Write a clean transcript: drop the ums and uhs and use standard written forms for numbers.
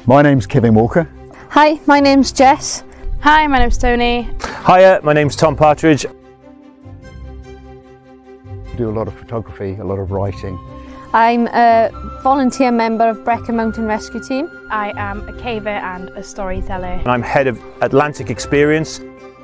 My name's Kevin Walker. Hi, my name's Jess. Hi, my name's Tony. Hiya, my name's Tom Partridge. I do a lot of photography, a lot of writing. I'm a volunteer member of Brecon Mountain Rescue Team. I am a caver and a storyteller. And I'm head of Atlantic Experience.